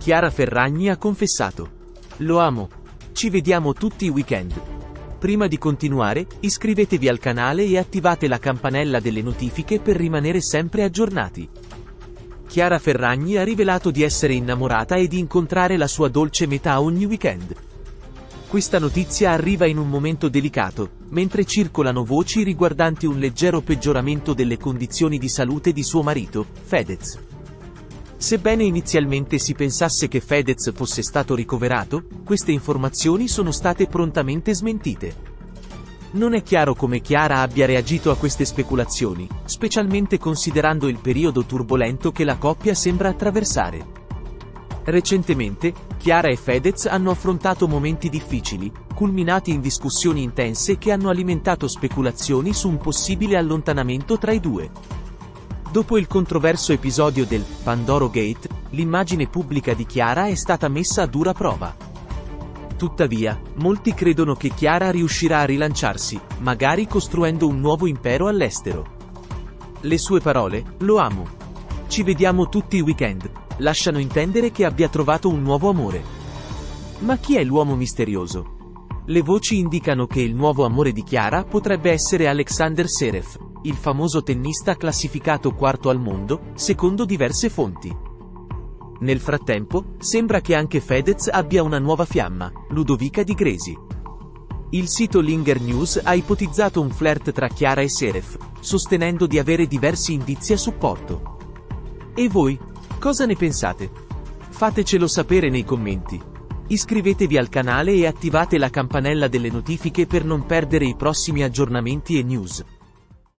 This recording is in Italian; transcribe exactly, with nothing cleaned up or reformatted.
Chiara Ferragni ha confessato: "Lo amo. Ci vediamo tutti i weekend". Prima di continuare, iscrivetevi al canale e attivate la campanella delle notifiche per rimanere sempre aggiornati. Chiara Ferragni ha rivelato di essere innamorata e di incontrare la sua dolce metà ogni weekend. Questa notizia arriva in un momento delicato, mentre circolano voci riguardanti un leggero peggioramento delle condizioni di salute di suo marito, Fedez. Sebbene inizialmente si pensasse che Fedez fosse stato ricoverato, queste informazioni sono state prontamente smentite. Non è chiaro come Chiara abbia reagito a queste speculazioni, specialmente considerando il periodo turbolento che la coppia sembra attraversare. Recentemente, Chiara e Fedez hanno affrontato momenti difficili, culminati in discussioni intense che hanno alimentato speculazioni su un possibile allontanamento tra i due. Dopo il controverso episodio del Pandoro Gate, l'immagine pubblica di Chiara è stata messa a dura prova. Tuttavia, molti credono che Chiara riuscirà a rilanciarsi, magari costruendo un nuovo impero all'estero. Le sue parole, "Lo amo. Ci vediamo tutti i weekend", lasciano intendere che abbia trovato un nuovo amore. Ma chi è l'uomo misterioso? Le voci indicano che il nuovo amore di Chiara potrebbe essere Alexander Zverev, il famoso tennista classificato quarto al mondo, secondo diverse fonti. Nel frattempo, sembra che anche Fedez abbia una nuova fiamma, Ludovica Di Gresi. Il sito Linger News ha ipotizzato un flirt tra Chiara e Zverev, sostenendo di avere diversi indizi a supporto. E voi? Cosa ne pensate? Fatecelo sapere nei commenti. Iscrivetevi al canale e attivate la campanella delle notifiche per non perdere i prossimi aggiornamenti e news.